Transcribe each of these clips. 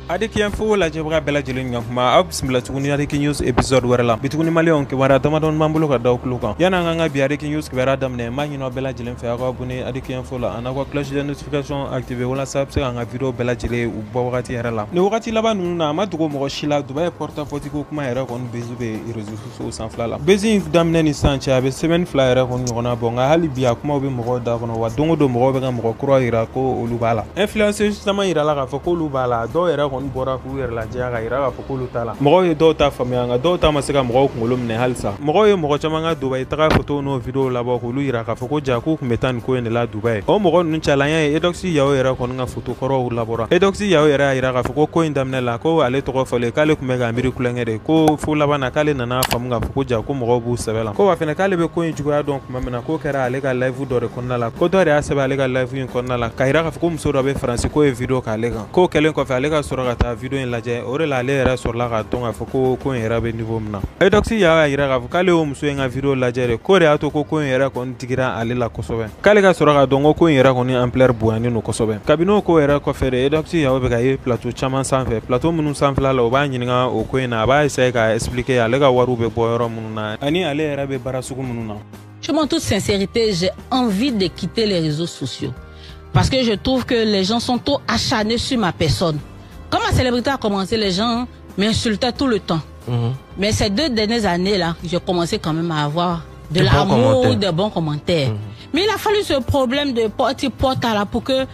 Adik yang fu la jebra bela jelin ngam ma ab simla tuguni adik news episode warala bituguni malion ke wara tamadon mambulo ka daw kluka yana nga bi adik news ke wara damne ma nyino bela jelin fe ko buni adik yang fu la anako cloche de notification activé wala subse nga video bela jele u bo wakati yarala ne wakati laba nuna ma dugo mo shila dubai porta fotiko kuma yara kon bezube réseaux sociaux sans flala bezi damne ni sancha be seven flyer kon ngona bonga hali biya kuma be mo da kono wa dongo do mo be nga mo kro ira ko olubala influencer justement ira la ka fo ko olubala do yara kon bora ku yer la jaga ira ka fokulu tala mogo ye do ta famyanga do ta masika mogo ngolum ne halsa mogo ye mogo chamanga dubai ta photo no video la ba ku lu ira ka foko jaku metan ko ne la dubai o mogo nun chalanya e doxi yawo ira kon nga photo koro labora e doxi yawo ira ka foko ko indamne la ko ale to ko fole kale ku mega amiri kulengere ko fu la bana kale nana famunga foko jaku mogo bu sabela ko wa fene kale be ko injuga donc mamena ko kera ale ka live do re konna la ko do re asaba ale ka live yin konna la kaira ka foko muso do be france ko e video ka ale ko kelen ko fa ale ka sura ta video en laje ore la le era sur la ka tonga foko ko era be niveau mna e doxi ya ira ka kale o muso en video laje re ko re ato ko era kon tigira ale la kosobe kale ka sura ka dongo ko era kon ampleur buani no kosobe kabino ko era ko fere e doxi ya be ka ye plateau chaman sans fait plateau munu sans fla lo ba nyinga o ko na ba essayer ka expliquer ale ka waru be boyoro muna ani ale era be barasuku muna. Je m'en toute sincérité, j'ai envie de quitter les réseaux sociaux parce que je trouve que les gens sont trop acharnés sur ma personne. Quand ma célébrité a commencé, les gens m'insultaient tout le temps. Mais ces 2 dernières années-là, j'ai commencé quand même à avoir de l'amour, de bons commentaires. Mais il a fallu ce problème de porte là pour que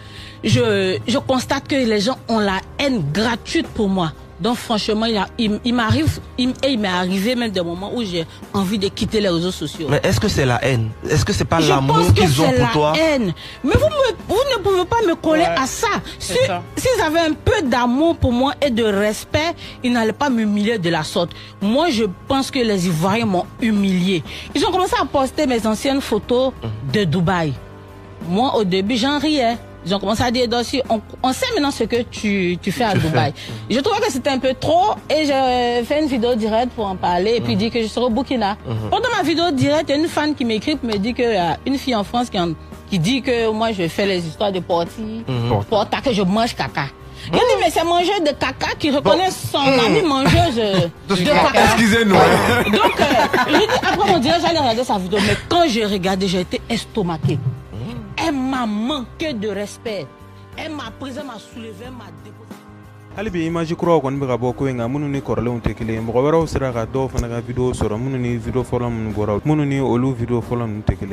je constate que les gens ont la haine gratuite pour moi. Donc franchement, il m'est arrivé même des moments où j'ai envie de quitter les réseaux sociaux. Mais est-ce que c'est la haine? Est-ce que c'est pas l'amour qu'ils ont pour toi? Haine. Mais vous ne pouvez pas me coller à ça. S'ils avaient un peu d'amour pour moi et de respect, ils n'allaient pas m'humilier de la sorte. Moi, je pense que les Ivoiriens m'ont humilié. Ils ont commencé à poster mes anciennes photos de Dubaï. Moi, au début, j'en riais. Ils ont commencé à dire aussi, on sait maintenant ce que tu fais à Dubaï. Je trouvais que c'était un peu trop et j'ai fait une vidéo directe pour en parler et puis dire que je serai au Burkina. Pendant ma vidéo directe, il y a une fan qui m'écrit pour me dire qu'il y a une fille en France qui dit que moi je fais les histoires de porti, porta, que je mange caca. Il dit mais c'est mangeuse de caca qui reconnaît son amie mangeuse de caca. Excusez-nous. Donc je dis après mon direct j'allais regarder sa vidéo mais quand j'ai regardé j'ai été estomaqué. Elle m'a manqué de respect. Elle m'a pris, elle m'a soulevé, elle m'a déposé. Halibi image kuro kon be gabo ko nga munu ni korle on tekile mo wara usira ga do fana ga video soro munu ni video forum mun bora munu ni olu video forum tekile.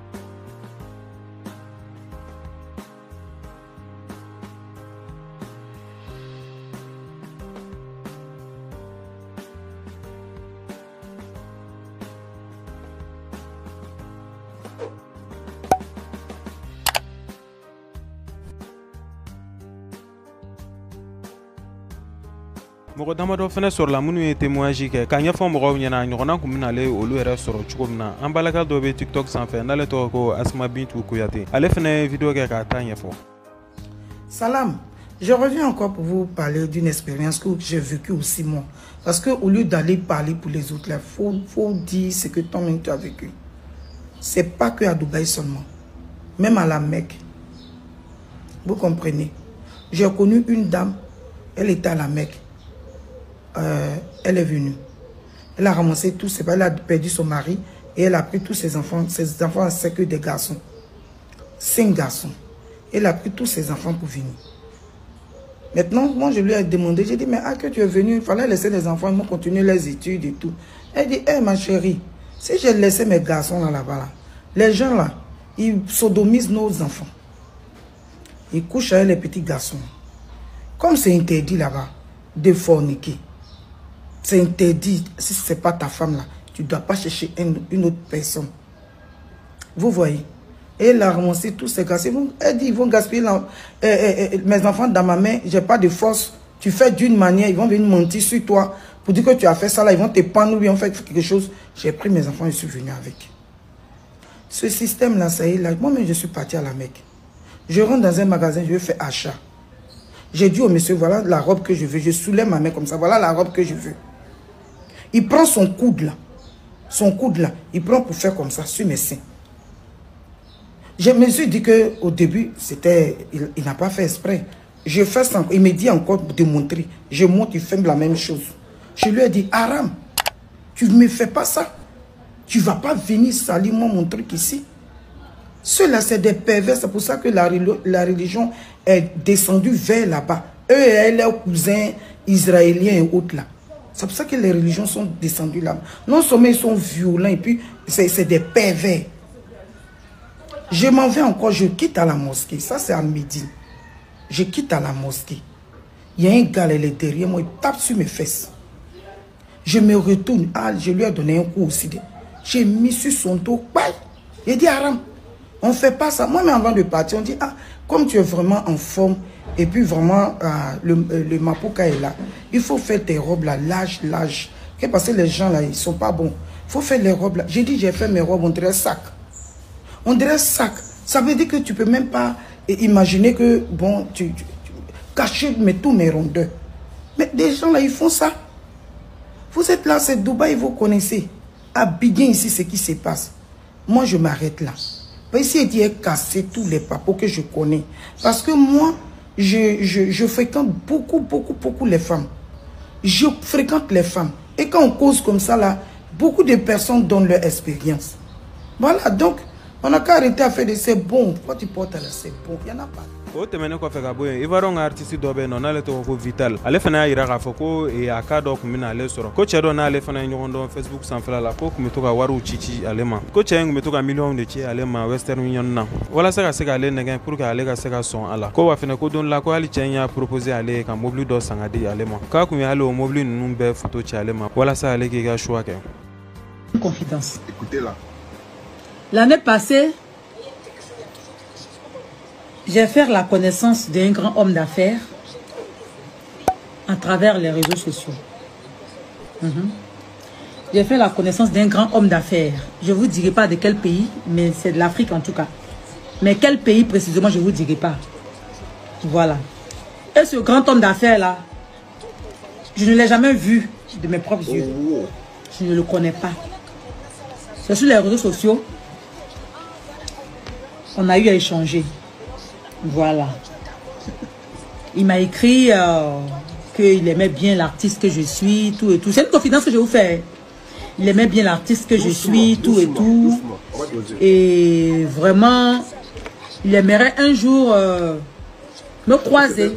Mogo damado fene sur la munu témoignage ke kanya fo mogo nyana nyona kumina le olu era soro chukomna ambalaka do be TikTok sans faire ndale to ko Asma Bintou Kouyaté ale fene vidéo ke ka tanya fo. Salam, je reviens encore pour vous parler d'une expérience que j'ai vécue aussi moi parce que au lieu d'aller parler pour les autres, il faut dire ce que toi-même tu as vécu. C'est pas que à Dubaï seulement, même à la Mecque. Vous comprenez? J'ai connu une dame, elle était à la Mecque. Elle est venue. Elle a ramassé tous ses... Elle a perdu son mari et elle a pris tous ses enfants. Ses enfants, c'est que des garçons. 5 garçons. Elle a pris tous ses enfants pour venir. Maintenant, moi, je lui ai demandé, j'ai dit, mais que tu es venu, il fallait laisser les enfants, ils vont continuer les études et tout. Elle dit, hé, ma chérie, si j'ai laissé mes garçons là-bas, là, les gens là, ils sodomisent nos enfants. Ils couchent avec les petits garçons. Comme c'est interdit là-bas de forniquer, c'est interdit. Si ce n'est pas ta femme là, tu ne dois pas chercher une autre personne. Vous voyez? Et elle a ramassé tous ces garçons. Elle dit, ils vont gaspiller mes enfants dans ma main, je n'ai pas de force. Tu fais d'une manière, ils vont venir mentir sur toi pour dire que tu as fait ça là, ils vont te prendre ou bien fait quelque chose. J'ai pris mes enfants et je suis venu avec. Ce système là, ça y est là. Moi-même, je suis parti à la Mecque. Je rentre dans un magasin, je vais faire achat. J'ai dit au monsieur, voilà la robe que je veux. Je soulève ma main comme ça, voilà la robe que je veux. Il prend son coude là. Son coude là, il prend pour faire comme ça sur mes seins. Je me suis dit qu'au début, il n'a pas fait exprès. Je fais ça. Il me dit encore de montrer. Je montre, il fait la même chose. Je lui ai dit, Aram, tu ne me fais pas ça. Tu ne vas pas venir salir moi mon truc ici. Ceux-là, c'est des pervers. C'est pour ça que la religion est descendue vers là-bas. Eux et leurs cousins israéliens et autres là. C'est pour ça que les religions sont descendues là-bas. Non seulement ils sont violents et puis c'est des pervers. Je m'en vais encore, je quitte à la mosquée. Ça, c'est à midi. Je quitte à la mosquée. Il y a un gars, il est derrière moi, il tape sur mes fesses. Je me retourne. Ah, je lui ai donné un coup aussi. J'ai mis sur son dos. Il dit, Aram, on ne fait pas ça. Moi, mais avant de partir, on dit, ah, comme tu es vraiment en forme, et puis vraiment, le Mapuka est là, il faut faire tes robes là, large. Parce que les gens là, ils ne sont pas bons. Il faut faire les robes là. J'ai dit, j'ai fait mes robes, on dirait sac. On dirait sac. Ça veut dire que tu ne peux même pas imaginer que, bon, tu caches tous mes rondeurs. Mais des gens là, ils font ça. Vous êtes là, c'est Dubaï, vous connaissez. À Biguin, ici, ce qui se passe. Moi, je m'arrête là. Ici, il a cassé tous les papos que je connais. Parce que moi, je fréquente beaucoup les femmes. Je fréquente les femmes. Et quand on cause comme ça, là, beaucoup de personnes donnent leur expérience. Voilà, donc, on n'a qu'à arrêter à faire des c'est bon. Pourquoi tu portes là, c'est bon. Il n'y en a pas. O tɛmɛnen kɔfɛ ka bɔ yen Ivoirien artiste dɔ bɛ yen nɔ n'ale tɔgɔ ko Vital ale fana y'a yira k'a fɔ ko a cas dɔ tun bɛna ale sɔrɔ ko cɛ dɔ n'ale fana ye ɲɔgɔn dɔn Facebook sanfɛla la ko tun bɛ to ka wariw ci ale ma ko cɛ in tun bɛ to ka miliyɔnw de ci ale ma Western Union na walasa ka se k'ale nɛgɛn pour que ale ka se ka sɔn a la ko wa fana ko don la ko hali cɛ in y'a proposé ale ye ka mobili dɔ san ka di ale ma k'a tun ye hali o mobili ninnu bɛɛ photo ci ale ma walasa ale k'i ka choix kɛ. Confidence. Écoutez-la. L'année passée, j'ai fait la connaissance d'un grand homme d'affaires à travers les réseaux sociaux. J'ai fait la connaissance d'un grand homme d'affaires. Je ne vous dirai pas de quel pays, mais c'est de l'Afrique en tout cas. Mais quel pays précisément, je ne vous dirai pas. Voilà. Et ce grand homme d'affaires-là, je ne l'ai jamais vu de mes propres yeux. Je ne le connais pas. C'est sur les réseaux sociaux. On a eu à échanger. Voilà. Il m'a écrit qu'il aimait bien l'artiste que je suis, tout et tout. C'est une confidence que je vous fais. Il aimait bien l'artiste que je suis, tout et tout. Et vraiment, il aimerait un jour me croiser.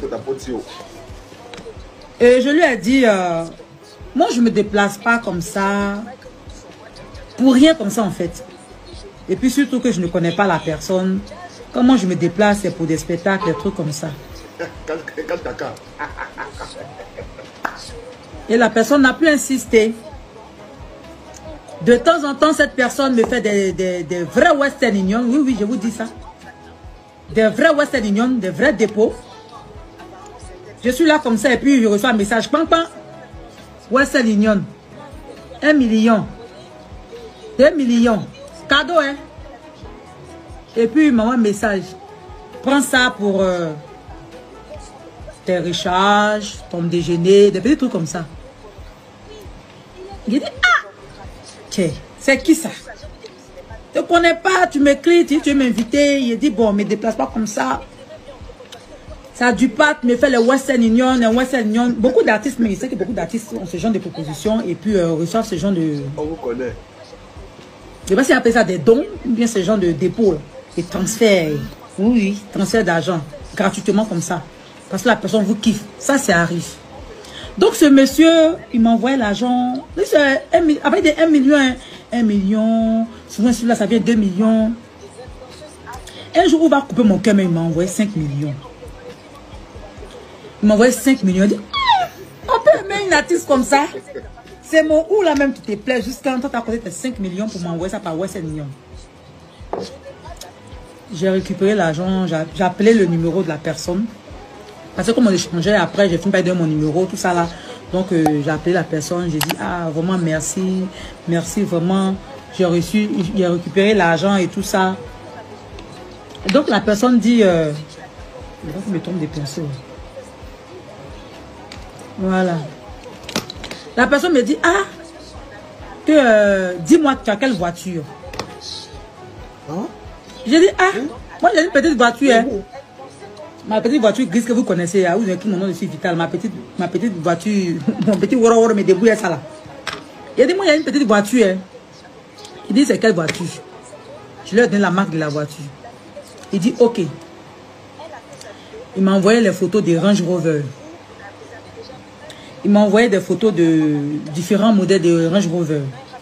Et je lui ai dit, moi je ne me déplace pas comme ça, pour rien comme ça en fait. Et puis surtout que je ne connais pas la personne. Comment je me déplace, c'est pour des spectacles, des trucs comme ça. Et la personne n'a plus insisté. De temps en temps, cette personne me fait des vrais Western Union. Oui, oui, je vous dis ça. Des vrais Western Union, des vrais dépôts. Je suis là comme ça et puis je reçois un message. Pam, pam. Western Union. 1 million. 2 millions. Cadeau, hein. Et puis, il m'envoie un message. Prends ça pour tes recharges, ton déjeuner, des petits trucs comme ça. Il dit, ah, tiens, c'est qui ça? Tu ne connais pas, tu m'écris, tu veux m'inviter. Il dit, bon, ne me déplace pas comme ça. Ça du pat, me fait le Western Union, le Western Union. Beaucoup d'artistes, mais il sait que beaucoup d'artistes ont ce genre de propositions et puis reçoivent ce genre de... On vous connaît. Je ne sais pas si on appelle ça des dons ou bien ce genre de dépôt. Des transferts, oui, transfert d'argent, gratuitement comme ça. Parce que la personne vous kiffe. Ça, c'est arrive. Donc, ce monsieur, il m'envoie l'argent. Avec des 1 million, 1 million. Souvent, celui-là, ça vient 2 millions. Un jour, on va couper mon cœur, mais il m'a envoyé 5 millions. Il m'a envoyé 5 millions. Il dit, on peut aimer une artiste comme ça. C'est mon ou là même qui te plaît. Jusqu'à un temps, tu as côté tes 5 millions pour m'envoyer ça par Western Union. J'ai récupéré l'argent, j'ai appelé le numéro de la personne. Parce que comme on échangeait après, j'ai fini par donner mon numéro, tout ça là. Donc j'ai appelé la personne, j'ai dit, ah vraiment merci, merci vraiment. J'ai récupéré l'argent et tout ça. Et donc la personne dit, il me tombe des pinceaux. Voilà. La personne me dit, ah, dis-moi, tu as quelle voiture? Hein? J'ai dit, ah, moi j'ai une petite voiture. Hein. Ma petite voiture grise que vous connaissez, où j'ai écrit mon nom dessus, Vital. Ma petite voiture, mon petit woro me débrouille ça là. Il a dit, moi, il y a une petite voiture. Hein. Il dit, c'est quelle voiture? Je lui ai donné la marque de la voiture. Il dit, ok. Il m'a envoyé les photos des Range Rover. Il m'a envoyé des photos de différents modèles de Range Rover.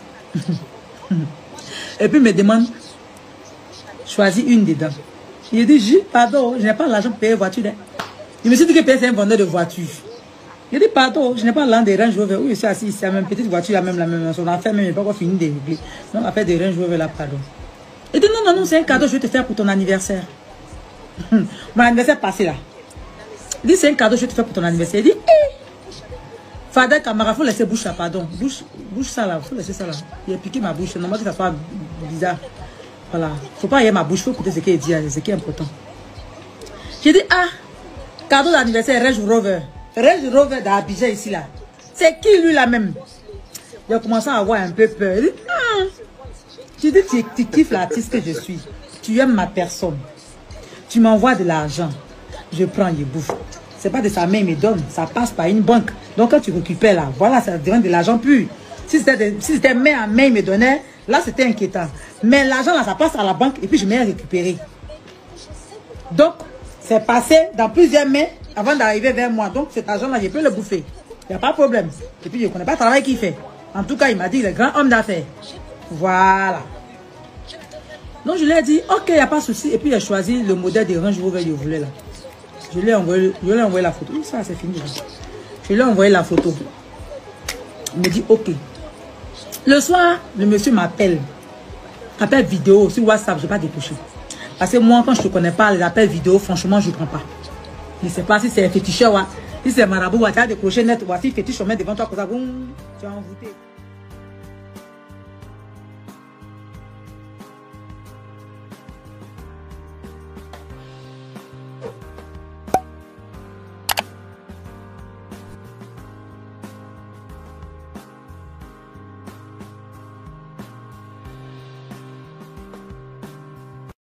Et puis il me demande, choisis une dedans. Il dit, pardon, je n'ai pas l'argent pour payer une voiture. Il me dit que c'est un vendeur de voitures. Il dit, pardon, je n'ai pas l'argent des Range Rover. Oui, je suis assis, c'est la même petite voiture, la même. Son affaire même, il n'a pas encore fini de régler. Non, l'affaire des Range Rover là, pardon. Il dit, non, c'est un cadeau, je vais te faire pour ton anniversaire. Mon anniversaire passé là. Il dit, c'est un cadeau, je vais te faire pour ton anniversaire. Il dit, Fadel Camara, il faut laisser bouche là, pardon. Bouche ça là, il faut laisser ça là. Il a piqué ma bouche, normal que ça soit bizarre. Voilà. Il ne faut pas y aller ma bouche, il faut écouter ce qu'il dit, ce qui est important. J'ai dit, cadeau d'anniversaire, Range Rover. Range Rover d'Abidjan ici là. C'est qui lui là même? Il a commencé à avoir un peu peur. Il dit, j'ai dit, tu kiffes l'artiste que je suis. Tu aimes ma personne. Tu m'envoies de l'argent. Je prends, je bouffe. C'est pas de sa main, il me donne. Ça passe par une banque. Donc quand tu récupères là, voilà, ça devient de l'argent pur. Si c'était main à main, il me donnait, là c'était inquiétant. Mais l'argent là, ça passe à la banque et puis je m'ai récupéré. Donc, c'est passé dans plusieurs mains avant d'arriver vers moi. Donc cet argent là, je peux le bouffer. Il n'y a pas de problème. Et puis je ne connais pas le travail qu'il fait. En tout cas, il m'a dit, il est grand homme d'affaires. Voilà. Donc je lui ai dit, ok, il n'y a pas de souci. Et puis il a choisi le modèle de Range Rover que je voulais là. Je lui ai envoyé la photo. Ça, c'est fini. Je lui ai envoyé la photo. Il me dit, ok. Le soir, le monsieur m'appelle. Appel vidéo sur WhatsApp, je n'ai pas décroché. Parce que moi, quand je ne te connais pas, les appels vidéo, franchement, je ne prends pas. Je ne sais pas si c'est féticheur, si c'est marabout, tu as décroché net, ou si fétiche, on met devant toi, comme ça, boum, tu as envoûté.